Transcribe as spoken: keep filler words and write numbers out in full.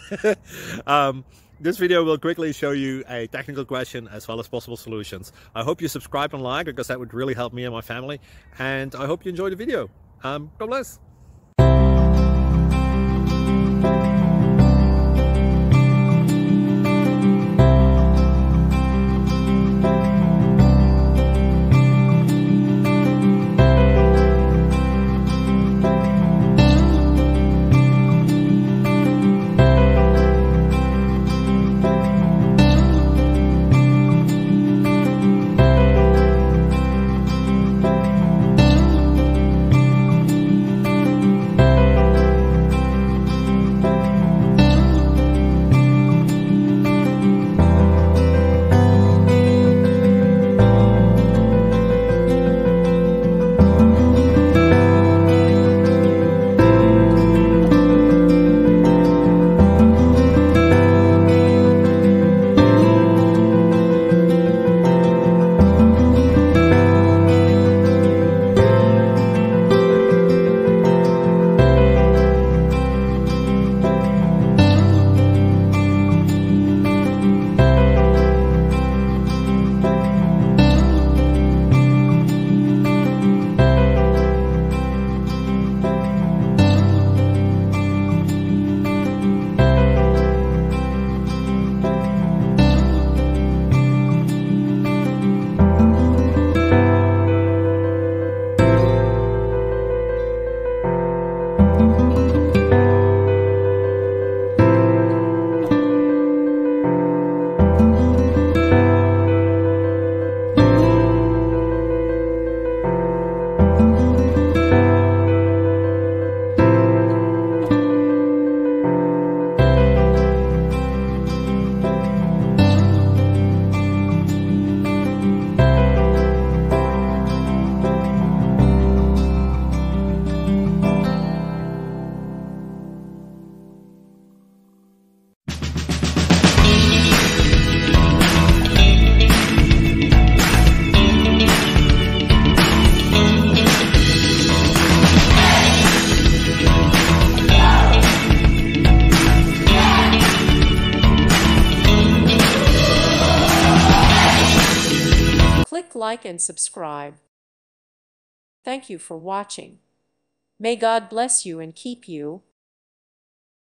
um, this video will quickly show you a technical question as well as possible solutions. I hope you subscribe and like, because that would really help me and my family. And I hope you enjoy the video. Um, God bless. Click like and subscribe. Thank you for watching. May God bless you and keep you.